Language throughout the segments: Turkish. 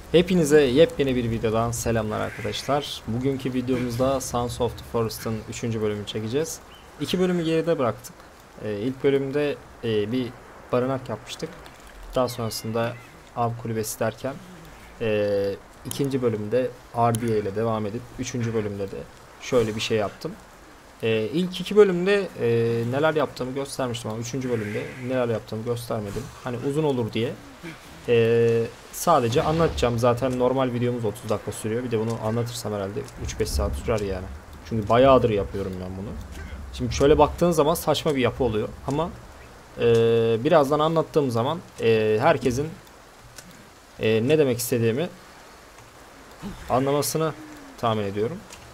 Hepinize yepyeni bir videodan selamlar arkadaşlar. Bugünkü videomuzda Sons of the Forest'ın 3. bölümünü çekeceğiz. 2 bölümü geride bıraktık. İlk bölümde bir barınak yapmıştık. Daha sonrasında av kulübesi derken ikinci bölümde Ardiye ile devam edip 3. bölümde de şöyle bir şey yaptım. İlk 2 bölümde neler yaptığımı göstermiştim ama 3. bölümde neler yaptığımı göstermedim. Hani uzun olur diye. Sadece anlatacağım. Zaten normal videomuz 30 dakika sürüyor. Bir de bunu anlatırsam herhalde 3-5 saat sürer yani. Çünkü bayağıdır yapıyorum ben bunu. Şimdi şöyle baktığın zaman saçma bir yapı oluyor. Ama birazdan anlattığım zaman herkesin ne demek istediğimi anlamasını tahmin ediyorum.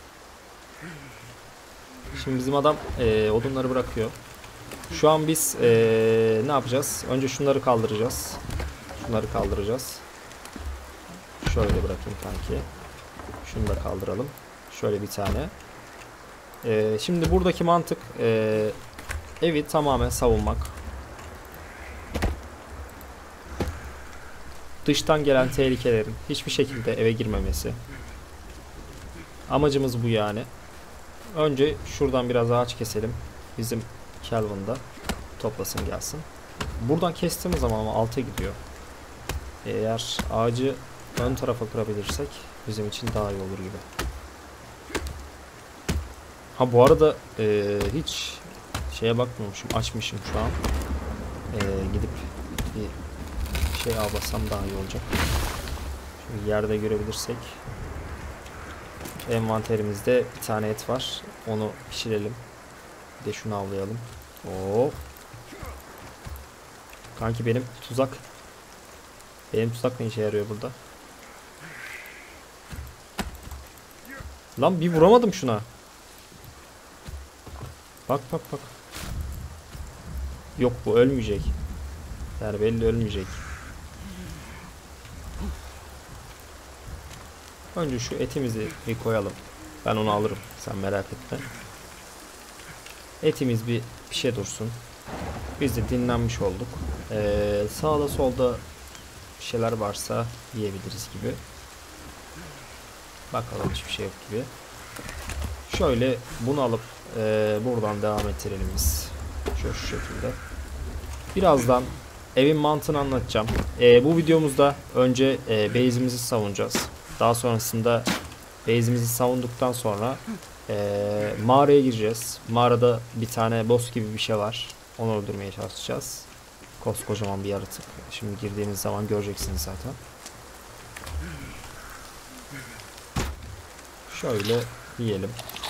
Şimdi bizim adam odunları bırakıyor. Şu an biz ne yapacağız? Önce şunları kaldıracağız. Şunları kaldıracağız. Şöyle bırakayım kanki. Şunu da kaldıralım. Şöyle bir tane. Şimdi buradaki mantık evi tamamen savunmak. Dıştan gelen tehlikelerin hiçbir şekilde eve girmemesi. Amacımız bu yani. Önce şuradan biraz ağaç keselim. Bizim Calvin'da toplasın gelsin. Buradan kestiğimiz zaman ama alta gidiyor. Eğer ağacı ön tarafa kırabilirsek bizim için daha iyi olur gibi. Ha bu arada hiç şeye bakmamışım, açmışım şu an. Gidip bir şey avlasam daha iyi olacak. Şimdi yerde görebilirsek. Envanterimizde bir tane et var. Onu pişirelim. Bir de şunu avlayalım. Oo. Kanki benim tuzak. Benim tuzak ne işe yarıyor burada? Lan bir vuramadım şuna. Bak bak bak. Yok bu ölmeyecek. Yani belli ölmeyecek. Önce şu etimizi bir koyalım. Ben onu alırım. Sen merak etme. Etimiz bir pişe dursun. Biz de dinlenmiş olduk. Sağda solda bir şeyler varsa yiyebiliriz gibi. Bakalım hiçbir şey yok gibi. Şöyle bunu alıp buradan devam ettirelim biz. Şu şekilde. Birazdan evin mantığını anlatacağım. Bu videomuzda önce base'imizi savunacağız. Daha sonrasında base'imizi savunduktan sonra mağaraya gireceğiz. Mağarada bir tane boss gibi bir şey var. Onu öldürmeye çalışacağız. Koskocaman bir yaratık. Şimdi girdiğiniz zaman göreceksiniz zaten. Şöyle yiyelim.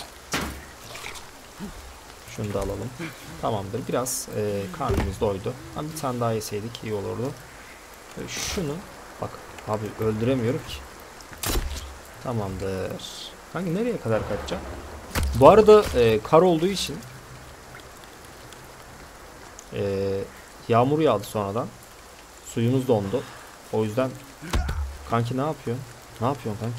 Şunu da alalım. Tamamdır. Biraz karnımız doydu. Ama bir tane daha yeseydik iyi olurdu. Şunu bak abi öldüremiyorum ki. Tamamdır. Hangi nereye kadar kaçacak? Bu arada kar olduğu için yağmur yağdı sonradan. Suyumuz dondu. O yüzden kanki ne yapıyorsun? Ne yapıyorsun kanki?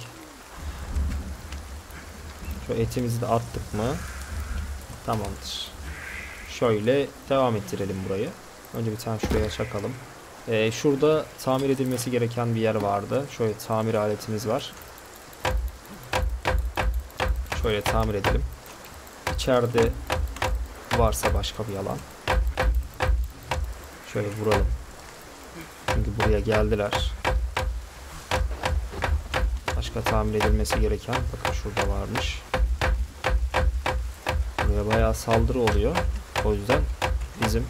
Şu etimizi de attık mı? Tamamdır. Şöyle devam ettirelim burayı. Önce bir tane şuraya çakalım. Şurada tamir edilmesi gereken bir yer vardı. Şöyle tamir aletimiz var. Şöyle tamir edelim. İçeride varsa başka bir alan. Şöyle vuralım. Çünkü buraya geldiler. Başka tamir edilmesi gereken bakın şurada varmış. Buraya bayağı saldırı oluyor. O yüzden bizim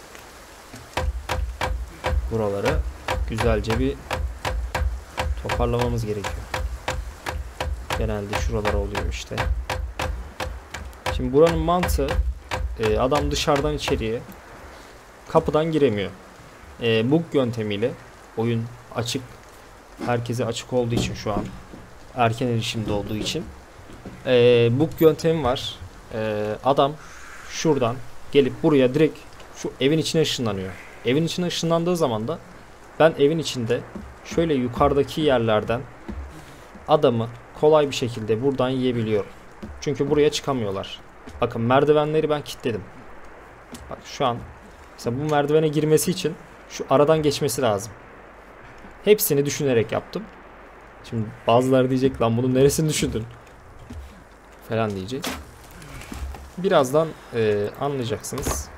buraları güzelce bir toparlamamız gerekiyor. Genelde şuralar oluyor işte. Şimdi buranın mantığı adam dışarıdan içeriye kapıdan giremiyor. Bug yöntemiyle oyun açık. Herkese açık olduğu için şu an erken erişimde olduğu için bug yöntemi var. Adam şuradan gelip buraya direkt şu evin içine ışınlanıyor. Evin içine ışınlandığı zaman da ben evin içinde şöyle yukarıdaki yerlerden adamı kolay bir şekilde buradan yiyebiliyorum. Çünkü buraya çıkamıyorlar. Bakın merdivenleri ben kilitledim. Bak şu an mesela bu merdivene girmesi için şu aradan geçmesi lazım. Hepsini düşünerek yaptım. Şimdi bazıları diyecek lan bunun neresini düşündün falan diyecek. Birazdan anlayacaksınız.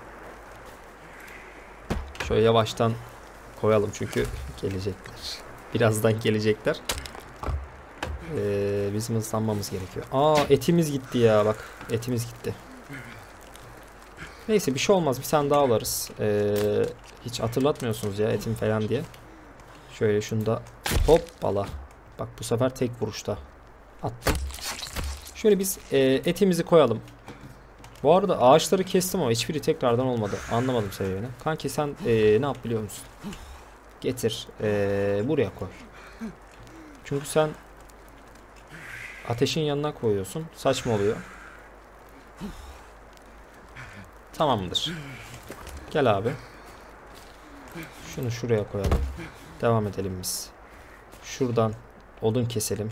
Şöyle yavaştan koyalım çünkü gelecekler. Birazdan gelecekler. Bizim hızlanmamız gerekiyor. Aa, etimiz gitti ya, bak etimiz gitti. Neyse, bir şey olmaz, bir tane daha alırız. Hiç hatırlatmıyorsunuz ya etim falan diye. Şöyle şunu da hoppala. Bak bu sefer tek vuruşta attım. Şöyle biz etimizi koyalım. Bu arada ağaçları kestim ama hiçbiri tekrardan olmadı. Anlamadım sebebini. Kanki sen ne yap biliyor musun? Getir buraya koy. Çünkü sen ateşin yanına koyuyorsun. Saçma oluyor. Tamamdır. Gel abi. Şunu şuraya koyalım. Devam edelim biz. Şuradan odun keselim.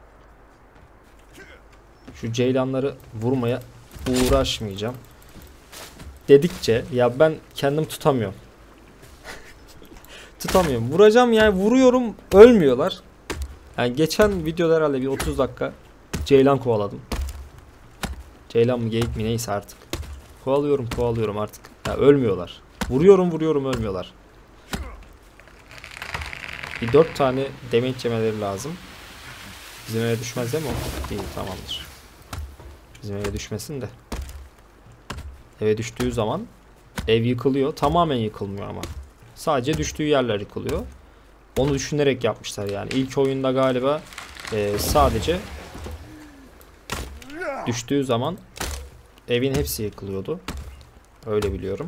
Şu ceylanları vurmaya uğraşmayacağım. Dedikçe ya ben kendim tutamıyorum. Tutamıyorum. Vuracağım yani, vuruyorum, ölmüyorlar. Yani geçen videoda herhalde bir 30 dakika ceylan kovaladım. Ceylan mı geyik mi neyse artık. Kovalıyorum artık. Ya ölmüyorlar. Vuruyorum ölmüyorlar. Bir 4 tane damage yemeleri lazım. Bizim eve düşmez değil mi o? Değil, tamamdır. Bizim eve düşmesin de. Eve düştüğü zaman ev yıkılıyor. Tamamen yıkılmıyor ama. Sadece düştüğü yerler yıkılıyor. Onu düşünerek yapmışlar yani. İlk oyunda galiba sadece düştüğü zaman evin hepsi yıkılıyordu. Öyle biliyorum.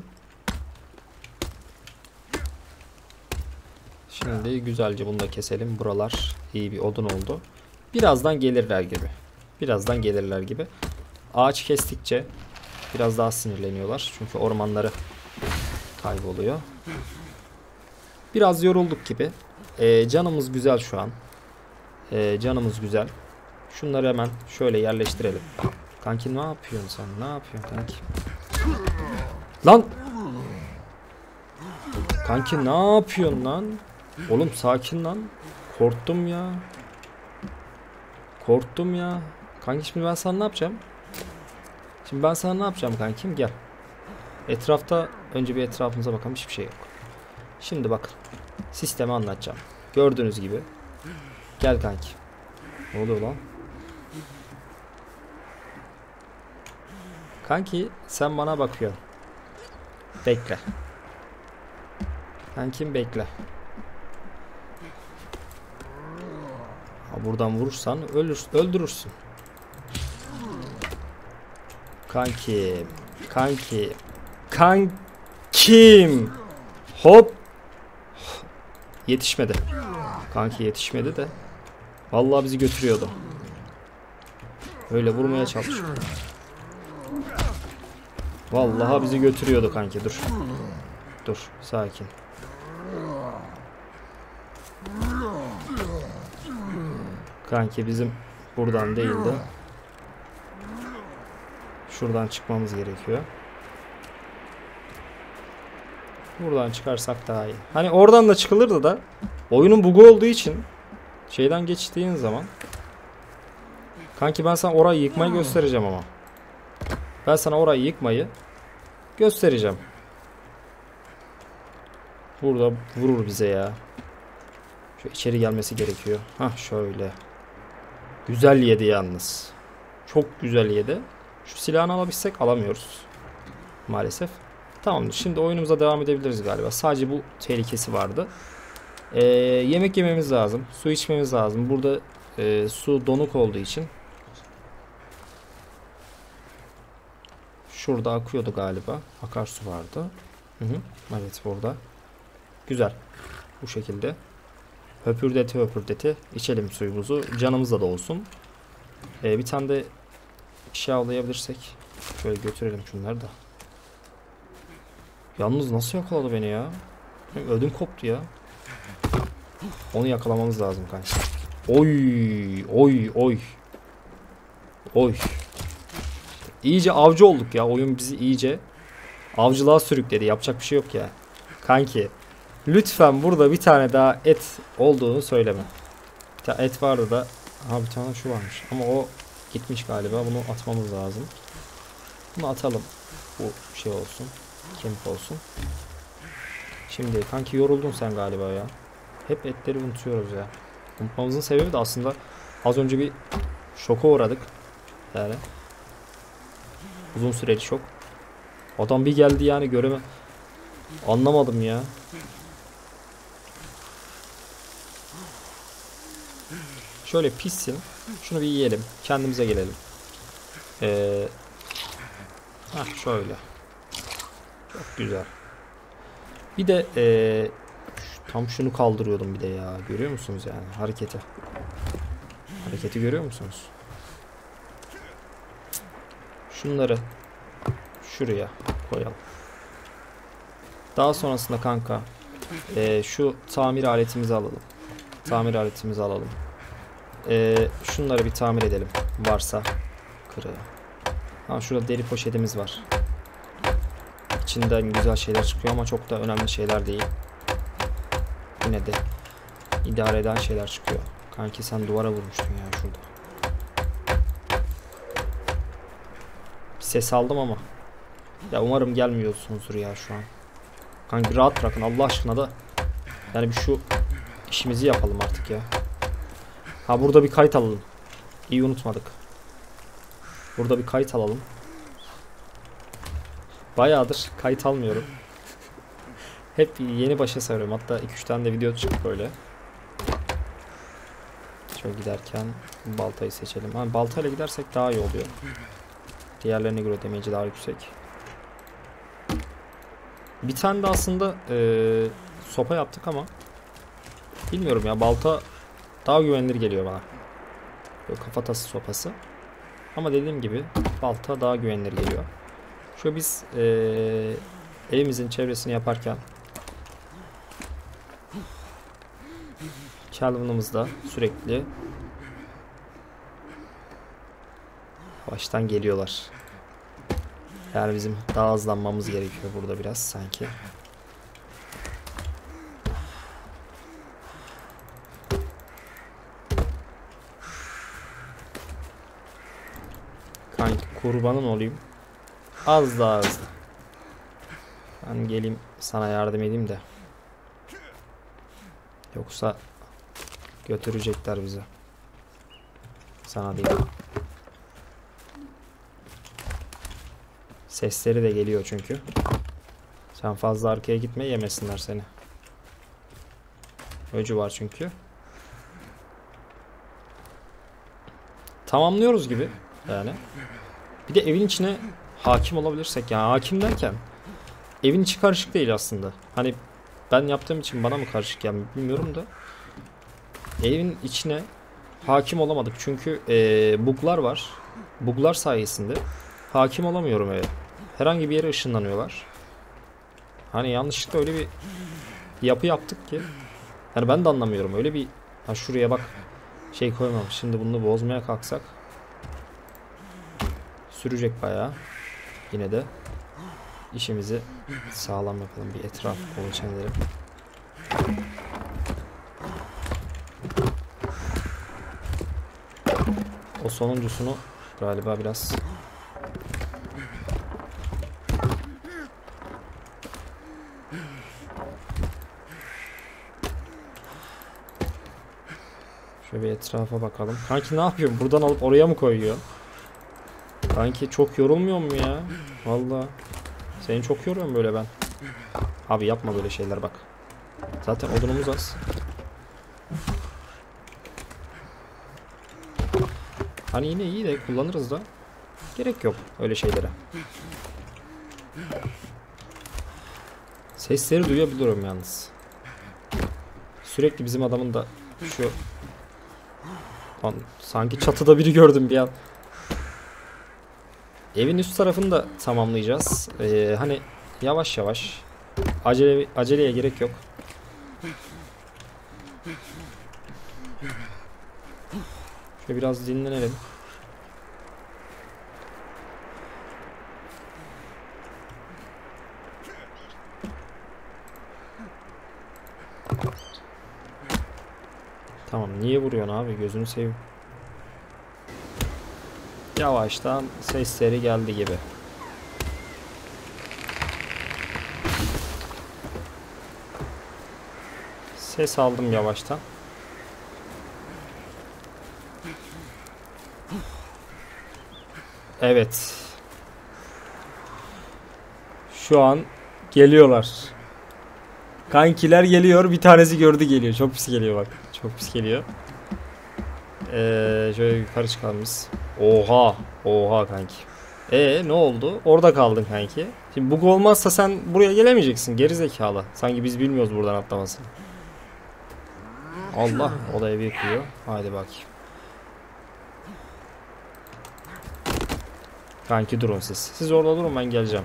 Şimdi güzelce bunu da keselim. Buralar iyi bir odun oldu. Birazdan gelirler gibi. Ağaç kestikçe biraz daha sinirleniyorlar. Çünkü ormanları kayboluyor. Biraz yorulduk gibi. Canımız güzel şu an. Canımız güzel. Şunları hemen şöyle yerleştirelim. Kanki ne yapıyorsun sen? Ne yapıyorsun kanki? Lan! Kanki ne yapıyorsun lan? Oğlum sakin lan. Korktum ya. Kanki şimdi ben sana ne yapacağım? Kankim? Gel. Etrafta önce bir etrafımıza bakalım. Hiçbir şey yok. Şimdi bakın. Sistemi anlatacağım. Gördüğünüz gibi. Gel kanki. Ne oluyor lan? Kanki sen bana bakıyorsun. Bekle. Kankim bekle. Buradan vurursan öldürürsün. Kankim. Hop. Yetişmedi. Kanki yetişmedi de. Vallahi bizi götürüyordu. Öyle vurmaya çalışıyor. Vallahi bizi götürüyordu kanki, dur. Dur, sakin. Kanki bizim buradan değil de şuradan çıkmamız gerekiyor. Buradan çıkarsak daha iyi. Hani oradan da çıkılırdı da oyunun bug'u olduğu için şeyden geçtiğin zaman kanki ben sana orayı yıkmayı göstereceğim ama. Ben sana orayı yıkmayı göstereceğim. Burada vurur bize ya. Şu içeri gelmesi gerekiyor. Hah şöyle. Güzel yedi yalnız. Çok güzel yedi. Şu silahını alabilsek alamıyoruz. Maalesef. Tamamdır. Şimdi oyunumuza devam edebiliriz galiba. Sadece bu tehlikesi vardı. Yemek yememiz lazım. Su içmemiz lazım. Burada su donuk olduğu için. Şurada akıyordu galiba. Akarsu vardı. Evet burada. Güzel. Bu şekilde. Höpürdeti içelim suyumuzu. Canımızda da olsun. Bir tane de bir şey avlayabilirsek. Şöyle götürelim şunları da. Yalnız nasıl yakaladı beni ya? Ödüm koptu ya. Onu yakalamamız lazım kanka. Oy. İyice avcı olduk ya. Oyun bizi iyice avcılığa sürükledi. Yapacak bir şey yok ya. Kanki lütfen burada bir tane daha et olduğunu söyleme. Bir Et vardı da. Ha bir tane şu varmış. Ama o gitmiş galiba. Bunu atmamız lazım. Bunu atalım. Bu şey olsun. Kemik olsun. Şimdi kanki yoruldun sen galiba ya. Hep etleri unutuyoruz ya. Unutmamızın sebebi de aslında az önce bir şoka uğradık. Yani uzun süreli şok. Adam bir geldi yani göreme. Anlamadım ya. Şöyle pişsin. Şunu bir yiyelim. Kendimize gelelim. Şöyle. Çok güzel. Bir de tam şunu kaldırıyordum bir de ya. Görüyor musunuz yani hareketi? Hareketi görüyor musunuz? Şunları şuraya koyalım. Daha sonrasında kanka şu tamir aletimizi alalım. Tamir aletimizi alalım. Şunları bir tamir edelim. Varsa kırığı. Ha, şurada deri poşetimiz var. İçinden güzel şeyler çıkıyor ama çok da önemli şeyler değil. Yine de idare eden şeyler çıkıyor. Kanki sen duvara vurmuştun ya şurada. Bir ses aldım ama. Ya umarım gelmiyorsunuzdur ya şu an. Kanki rahat bırakın Allah aşkına da. Yani bir şu işimizi yapalım artık ya. Ha burada bir kayıt alalım. İyi unutmadık. Burada bir kayıt alalım. Bayağıdır kayıt almıyorum. Hep yeni başa sarıyorum. Hatta 2-3 tane de video çıktı böyle. Şöyle giderken baltayı seçelim. Ha, baltayla gidersek daha iyi oluyor. Diğerlerine göre damage'i daha yüksek. Bir tane de aslında sopa yaptık ama bilmiyorum ya, balta daha güvenilir geliyor bana. Böyle kafatası sopası. Ama dediğim gibi balta daha güvenilir geliyor. Şöyle biz evimizin çevresini yaparken Calvin'ımızda sürekli baştan geliyorlar. Yani bizim daha hızlanmamız gerekiyor burada biraz sanki. Kanki kurbanın olayım. Az daha hızlı. Ben geleyim sana yardım edeyim de. Yoksa götürecekler bizi. Sana değil. Sesleri de geliyor çünkü. Sen fazla arkaya gitme, yemesinler seni. Öcü var çünkü. Tamamlıyoruz gibi yani. Bir de evin içine hakim olabilirsek, yani hakim derken evin içi karışık değil aslında. Hani ben yaptığım için bana mı karışık yani bilmiyorum da. Evin içine hakim olamadık çünkü bug'lar var. Bug'lar sayesinde hakim olamıyorum eve. Herhangi bir yere ışınlanıyorlar. Hani yanlışlıkla öyle bir yapı yaptık ki. Yani ben de anlamıyorum. Öyle bir şuraya bak şey koymamış. Şimdi bunu bozmaya kalksak sürecek bayağı. Yine de işimizi sağlam yapalım. Bir etraf kontrol edelim. O sonuncusunu galiba biraz şöyle bir etrafa bakalım. Kanki ne yapıyorsun? Buradan alıp oraya mı koyuyor? Kanki çok yorulmuyor mu ya? Vallahi seni çok yoruyorum böyle ben. Abi yapma böyle şeyler bak. Zaten odunumuz az. Hani yine iyi de kullanırız da. Gerek yok öyle şeylere. Sesleri duyabiliyorum yalnız. Sürekli bizim adamın da şu... Lan, sanki çatıda biri gördüm bir an. Evin üst tarafını da tamamlayacağız. Hani yavaş yavaş. Aceleye gerek yok. Şöyle biraz dinlenelim. Tamam, Niye vuruyorsun abi? Gözünü seveyim. Yavaştan sesleri geldi gibi. Ses aldım yavaştan. Evet. Şu an geliyorlar. Kankiler geliyor. Bir tanesi gördü geliyor. Çok pis geliyor bak. Çok pis geliyor. Şöyle yukarı çıkalım biz. Oha. Oha kanki. Ne oldu? Orada kaldın kanki. Şimdi bug olmazsa sen buraya gelemeyeceksin. Geri zekalı. Sanki biz bilmiyoruz buradan atlamasını. Allah. O da evi yıkıyor. Hadi bak. Kanki durun siz. Siz orada durun, ben geleceğim.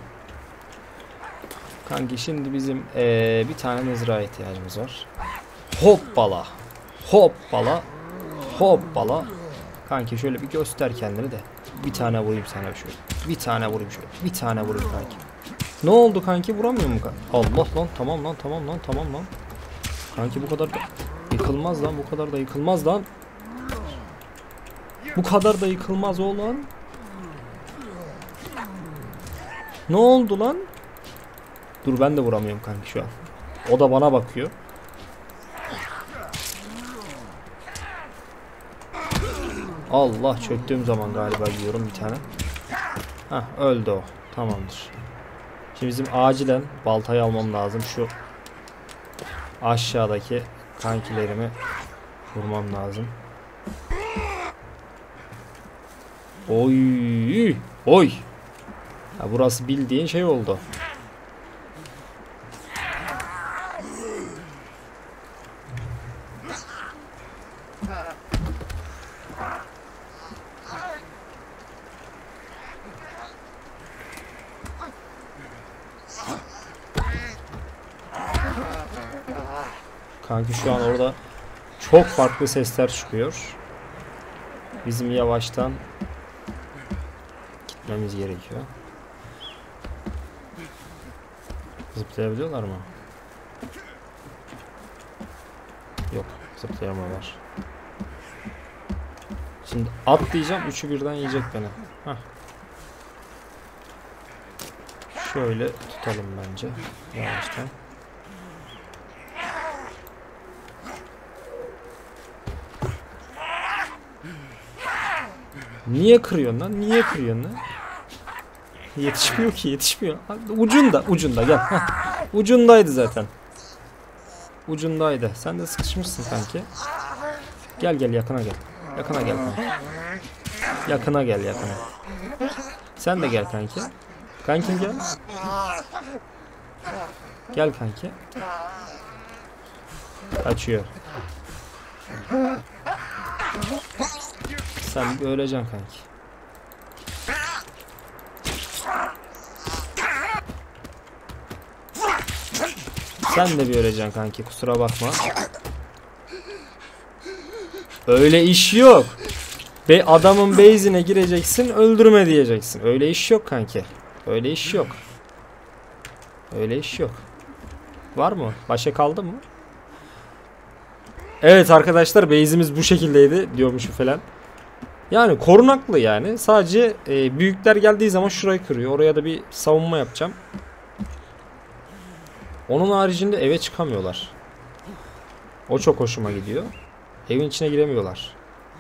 Kanki şimdi bizim bir tane mızrağa ihtiyacımız var. Hoppala. Hoppala. Hoppala. Kanki şöyle bir göster kendini de. Bir tane vurayım sana şöyle. Bir tane vurayım şöyle. Bir tane vurayım kanki. Ne oldu kanki, vuramıyor mu kanki? Allah lan, tamam lan, tamam lan, tamam lan. Kanki bu kadar da yıkılmaz lan, bu kadar da yıkılmaz lan. Bu kadar da yıkılmaz oğlan. Ne oldu lan? Dur, ben de vuramıyorum kanki şu an. O da bana bakıyor. Allah, çöktüğüm zaman galiba yiyorum bir tane. Hah, öldü o. Tamamdır. Şimdi bizim acilen baltayı almam lazım. Şu aşağıdaki kankilerimi vurmam lazım. Oy! Oy! Ya burası bildiğin şey oldu. Kanki şu an orada çok farklı sesler çıkıyor. Bizim yavaştan gitmemiz gerekiyor. Zıplayabiliyorlar mı? Yok, zıplayamıyorlar. Şimdi atlayacağım, üçü birden yiyecek beni. Heh. Şöyle tutalım bence yavaştan. Niye kırıyorsun lan? Niye kırıyorsun lan? Yetişmiyor ki, yetişmiyor. Ucunda gel. Heh. Ucundaydı zaten. Ucundaydı. Sen de sıkışmışsın kanki. Gel yakına gel. Yakına gel kanki. Yakına gel, yakına. Sen de gel kanki. Kanki gel. Gel kanki. Kaçıyor. Sen bir öleceksin kanki. Sen de bir öleceksin kanki, kusura bakma. Öyle iş yok. Adamın base'ine gireceksin, öldürme diyeceksin. Öyle iş yok kanki. Öyle iş yok. Öyle iş yok. Var mı? Başa kaldı mı? Evet arkadaşlar, base'imiz bu şekildeydi diyormuşum falan. Yani korunaklı yani. Sadece büyükler geldiği zaman şurayı kırıyor. Oraya da bir savunma yapacağım. Onun haricinde eve çıkamıyorlar. O çok hoşuma gidiyor. Evin içine giremiyorlar.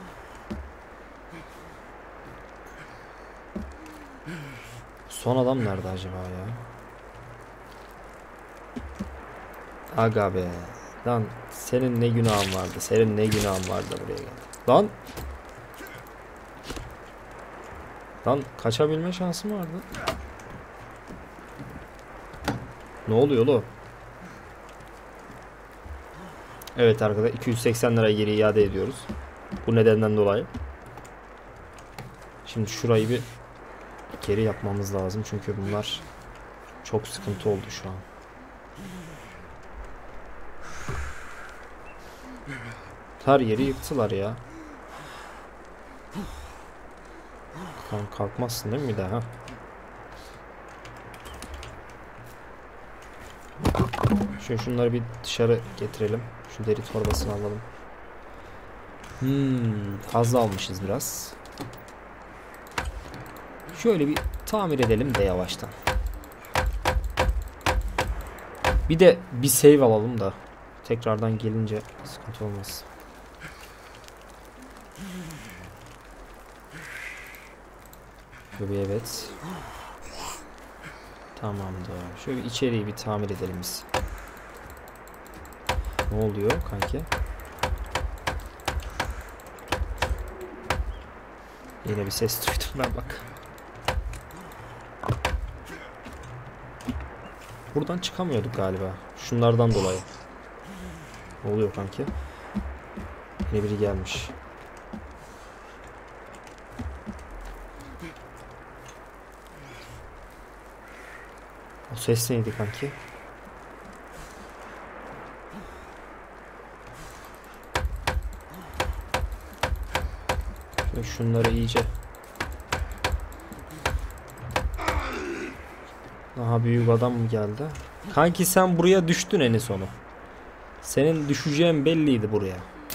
Son adam nerede acaba ya? Aga be. Lan senin ne günahın vardı? Senin ne günahın vardı buraya gel. Lan. Lan kaçabilme şansım vardı. Ne oluyor oğlum? Evet arkadaşlar, 280 lira geri iade ediyoruz. Bu nedenden dolayı. Şimdi şurayı bir geri yapmamız lazım. Çünkü bunlar çok sıkıntı oldu şu an. Her yeri yıktılar ya. Kalkmazsın değil mi bir daha? Şunları bir dışarı getirelim. Şu deri torbasını alalım. Fazla almışız biraz. Şöyle bir tamir edelim de yavaştan. Bir de bir save alalım da tekrardan gelince sıkıntı olmaz. Şöyle bir evet. Tamamdır. Şöyle içeriği bir tamir edelim biz. Ne oluyor kanki? Yine bir ses duydum ben bak. Buradan çıkamıyorduk galiba. Şunlardan dolayı. Ne oluyor kanki? Yine biri gelmiş. O ses neydi kanki? Şöyle şunları iyice. Daha büyük adam mı geldi? Kanki sen buraya düştün en sonu. Senin düşeceğin belliydi buraya.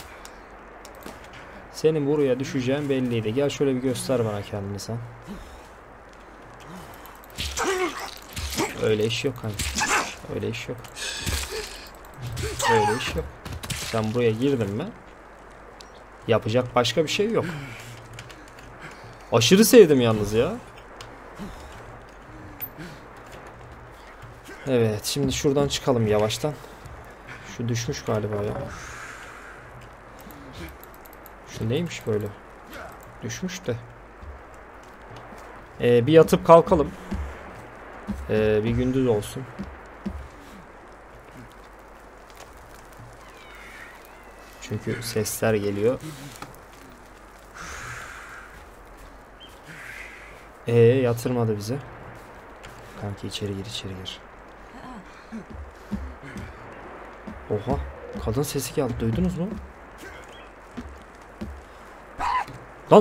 Senin buraya düşeceğin belliydi. Gel şöyle bir göster bana kendini sen. Öyle iş yok kanki. Öyle iş yok. Öyle iş yok. Sen buraya girdin mi? Yapacak başka bir şey yok. Aşırı sevdim yalnız ya. Evet, şimdi şuradan çıkalım yavaştan. Şu düşmüş galiba ya. Şu neymiş böyle? Düşmüş de. Bir yatıp kalkalım. Bir gündüz olsun. Çünkü sesler geliyor. Yatırmadı bizi. Kanki içeri gir, içeri gir. Oha, kadın sesi geldi, duydunuz mu? Lan!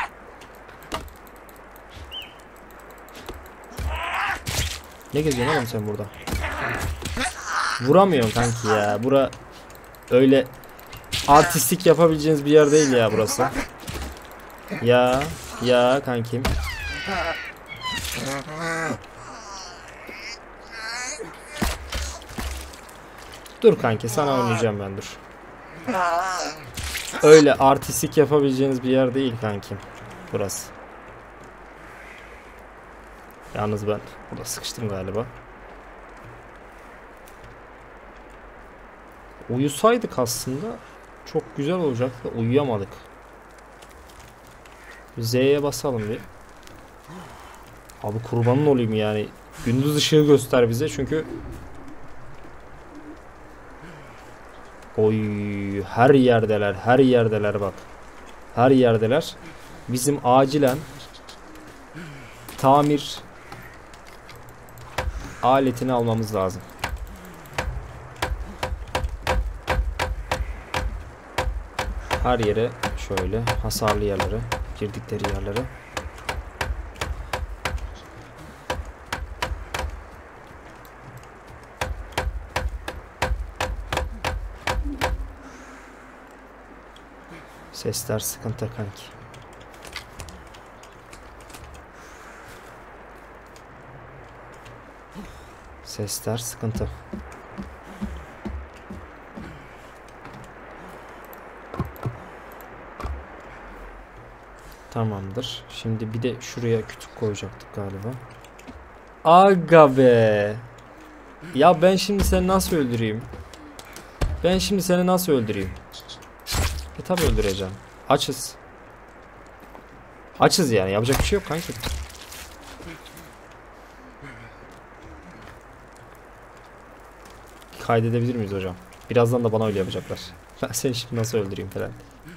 Ne geziyorsun oğlum sen burada? Vuramıyorsun kanki ya. Bura öyle artistik yapabileceğiniz bir yer değil ya burası. Ya kankim. Dur kanki, sana oynayacağım ben, dur. Öyle artistik yapabileceğiniz bir yer değil kankim burası. Yalnız ben burada sıkıştım galiba. Uyusaydık aslında çok güzel olacaktı. Uyuyamadık. Z'ye basalım bir. Abi kurbanın olayım yani. Gündüz ışığı göster bize çünkü. Oy, her yerdeler, her yerdeler bak. Her yerdeler. Bizim acilen tamir aletini almamız lazım. Her yere şöyle hasarlı yerlere, girdikleri yerlere. Sesler sıkıntı kanki. Sesler sıkıntı. Tamamdır. Şimdi bir de şuraya kütük koyacaktık galiba. Aga be. Ya ben şimdi seni nasıl öldüreyim? Ben şimdi seni nasıl öldüreyim? Tabi öldüreceğim. Açız. Açız yani. Yapacak bir şey yok kanki. Kaydedebilir miyiz hocam? Birazdan da bana öyle yapacaklar. Ben seni şimdi nasıl öldüreyim falan.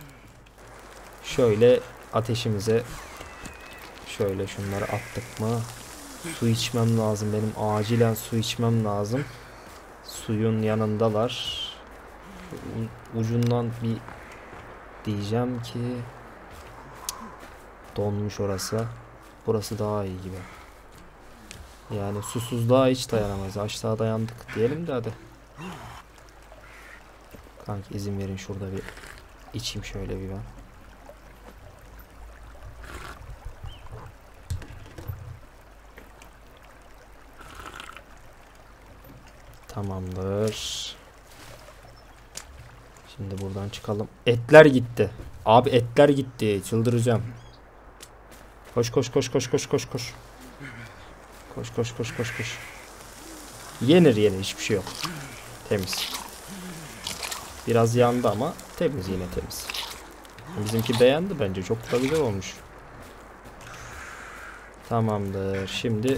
Şöyle ateşimize şöyle şunları attık mı? Su içmem lazım benim. Acilen su içmem lazım. Suyun yanındalar. Ucundan bir diyeceğim ki donmuş orası. Burası daha iyi gibi. Yani susuzluğa hiç dayanamaz. Açlığa dayandık diyelim de hadi. Kanki izin verin şurada bir İçeyim şöyle bir ben. Tamamdır. Şimdi buradan çıkalım. Etler gitti. Abi etler gitti. Çıldıracağım. Koş koş koş koş koş koş koş. Koş koş koş koş koş. Yenir hiçbir şey yok. Temiz. Biraz yandı ama temiz, yine temiz. Bizimki beğendi bence. Çok da güzel olmuş. Tamamdır. Şimdi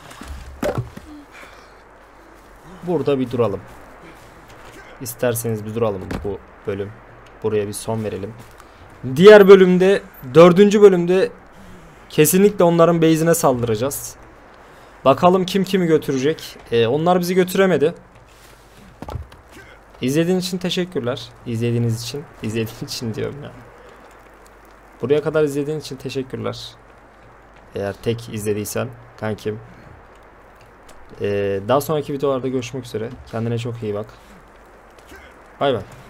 burada bir duralım. İsterseniz bir duralım bu bölüm. Buraya bir son verelim. Diğer bölümde, 4. bölümde kesinlikle onların base'ine saldıracağız. Bakalım kim kimi götürecek. Onlar bizi götüremedi. İzlediğiniz için teşekkürler. İzlediğiniz için. İzlediğiniz için diyorum ya. Buraya kadar izlediğiniz için teşekkürler. Eğer tek izlediysen kankim. Daha sonraki videolarda görüşmek üzere. Kendine çok iyi bak. Bay bay.